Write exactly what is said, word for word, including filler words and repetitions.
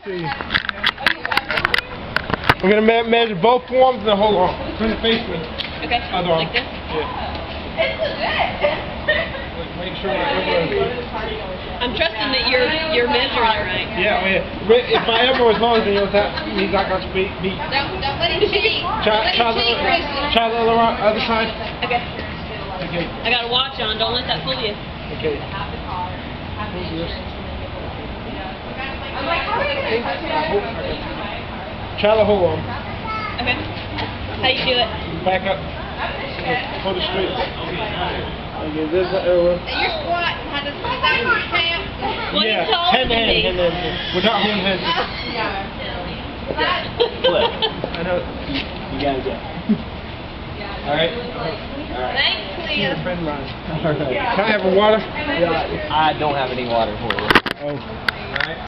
See. We're gonna me measure both forms and then hold on. Turn the face me. Okay. Other arm. Like this? Yeah. It's legit. Make sure my elbow is. I'm trusting that you're you're measuring it right. Yeah, yeah. If my elbow is long, then you'll have he's not gonna beat beat. Don't don't let him cheat. Try, Let try him the cheat, Christian. try the other other side. Okay. Okay. I got a watch on. Don't let that fool you. Okay. Try the whole arm. Okay. How you do it? Back up. Hold it straight. Okay, this is elbow. And you're squatting. How does does that count? Well, Yeah, he's taller hand to than hand, me. hand to hand. We're not holding hands. Flip. I know. You gotta go. Alright. Alright. Thanks, Cleo. Friend of mine. Alright. Can I have a water? I don't have any water for you. Oh.